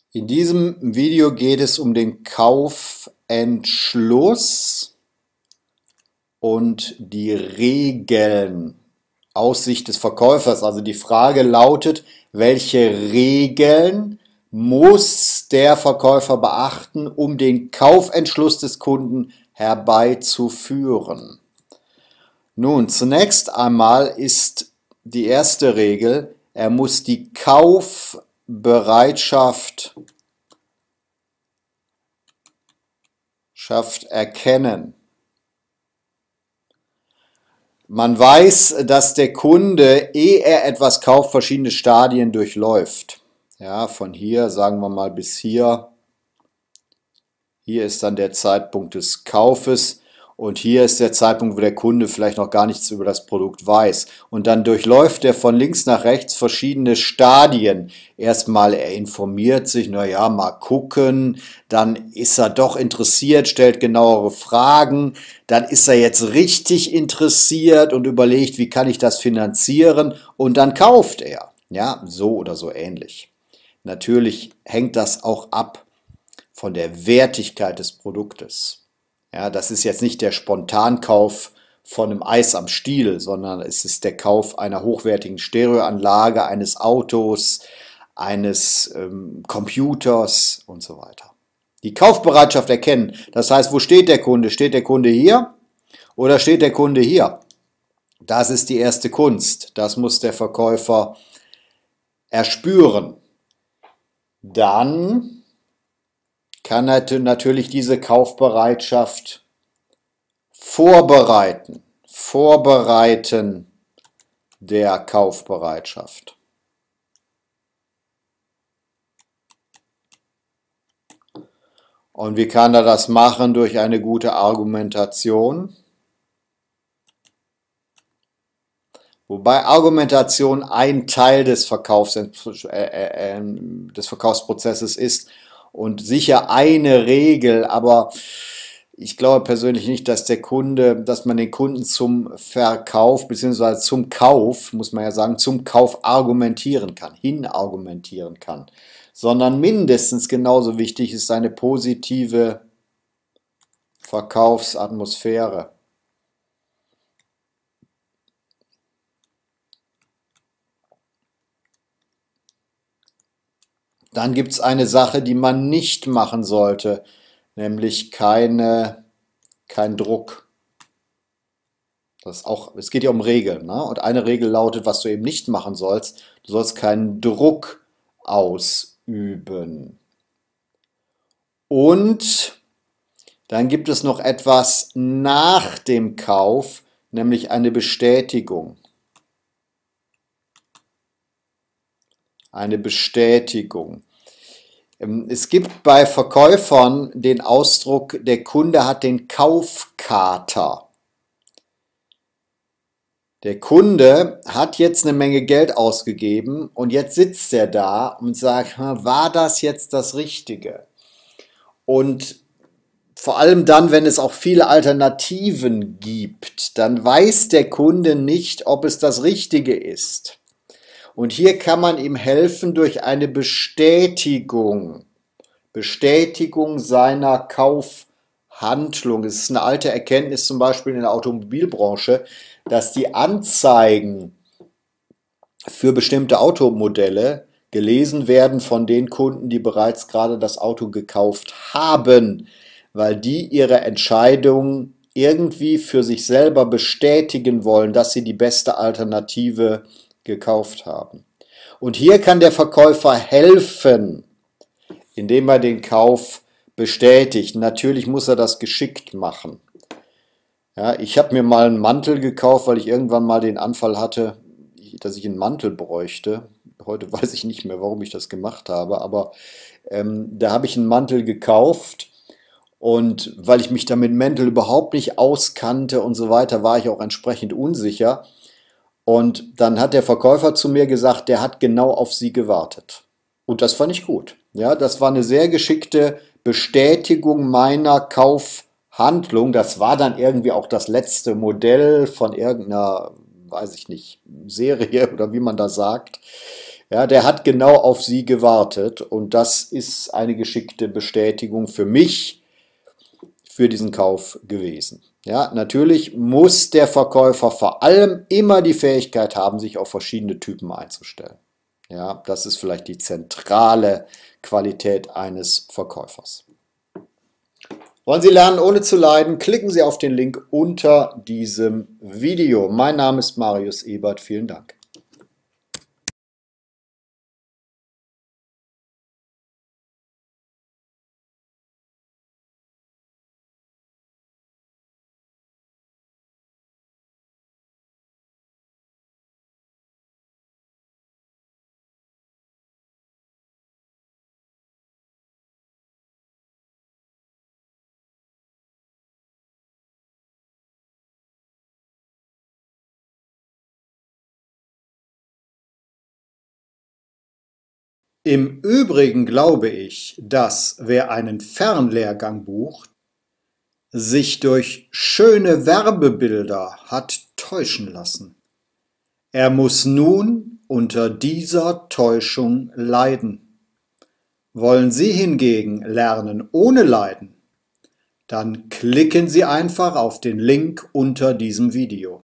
In diesem Video geht es um den Kaufentschluss und die Regeln aus Sicht des Verkäufers. Also die Frage lautet, welche Regeln muss der Verkäufer beachten, um den Kaufentschluss des Kunden herbeizuführen? Nun, zunächst einmal ist die erste Regel, er muss die Kaufbereitschaft erkennen. Man weiß, dass der Kunde, ehe er etwas kauft, verschiedene Stadien durchläuft. Ja, von hier, sagen wir mal, bis hier. Hier ist dann der Zeitpunkt des Kaufes und hier ist der Zeitpunkt, wo der Kunde vielleicht noch gar nichts über das Produkt weiß. Und dann durchläuft er von links nach rechts verschiedene Stadien. Erstmal er informiert sich, naja, mal gucken, dann ist er doch interessiert, stellt genauere Fragen, dann ist er jetzt richtig interessiert und überlegt, wie kann ich das finanzieren, und dann kauft er. Ja, so oder so ähnlich. Natürlich hängt das auch ab von der Wertigkeit des Produktes. Ja, das ist jetzt nicht der Spontankauf von einem Eis am Stiel, sondern es ist der Kauf einer hochwertigen Stereoanlage, eines Autos, eines Computers und so weiter. Die Kaufbereitschaft erkennen, das heißt, wo steht der Kunde? Steht der Kunde hier oder steht der Kunde hier? Das ist die erste Kunst, das muss der Verkäufer erspüren. Dann kann er natürlich diese Kaufbereitschaft vorbereiten der Kaufbereitschaft. Und wie kann er das machen? Durch eine gute Argumentation. Wobei Argumentation ein Teil des Verkaufsprozesses ist und sicher eine Regel, aber ich glaube persönlich nicht, dass man den Kunden zum Verkauf bzw. zum Kauf, muss man ja sagen, zum Kauf argumentieren kann, hinargumentieren kann, sondern mindestens genauso wichtig ist eine positive Verkaufsatmosphäre. Dann gibt es eine Sache, die man nicht machen sollte, nämlich kein Druck. Es geht ja um Regeln, ne? Und eine Regel lautet, was du eben nicht machen sollst, du sollst keinen Druck ausüben. Und dann gibt es noch etwas nach dem Kauf, nämlich eine Bestätigung. Eine Bestätigung. Es gibt bei Verkäufern den Ausdruck, der Kunde hat den Kaufkater. Der Kunde hat jetzt eine Menge Geld ausgegeben und jetzt sitzt er da und sagt, war das jetzt das Richtige? Und vor allem dann, wenn es auch viele Alternativen gibt, dann weiß der Kunde nicht, ob es das Richtige ist. Und hier kann man ihm helfen durch eine Bestätigung seiner Kaufhandlung. Es ist eine alte Erkenntnis zum Beispiel in der Automobilbranche, dass die Anzeigen für bestimmte Automodelle gelesen werden von den Kunden, die bereits gerade das Auto gekauft haben, weil die ihre Entscheidung irgendwie für sich selber bestätigen wollen, dass sie die beste Alternative gekauft haben. Und hier kann der Verkäufer helfen, indem er den Kauf bestätigt. Natürlich muss er das geschickt machen. Ja, ich habe mir mal einen Mantel gekauft, weil ich irgendwann mal den Anfall hatte, dass ich einen Mantel bräuchte. Heute weiß ich nicht mehr, warum ich das gemacht habe, aber da habe ich einen Mantel gekauft und weil ich mich da mit Mänteln überhaupt nicht auskannte und so weiter, war ich auch entsprechend unsicher. Und dann hat der Verkäufer zu mir gesagt, der hat genau auf Sie gewartet. Und das fand ich gut. Ja, das war eine sehr geschickte Bestätigung meiner Kaufhandlung. Das war dann irgendwie auch das letzte Modell von irgendeiner, weiß ich nicht, Serie oder wie man das sagt. Ja, der hat genau auf Sie gewartet und das ist eine geschickte Bestätigung für mich für diesen Kauf gewesen. Ja, natürlich muss der Verkäufer vor allem immer die Fähigkeit haben, sich auf verschiedene Typen einzustellen. Ja, das ist vielleicht die zentrale Qualität eines Verkäufers. Wollen Sie lernen, ohne zu leiden? Klicken Sie auf den Link unter diesem Video. Mein Name ist Marius Ebert. Vielen Dank. Im Übrigen glaube ich, dass wer einen Fernlehrgang bucht, sich durch schöne Werbebilder hat täuschen lassen. Er muss nun unter dieser Täuschung leiden. Wollen Sie hingegen lernen ohne Leiden? Dann klicken Sie einfach auf den Link unter diesem Video.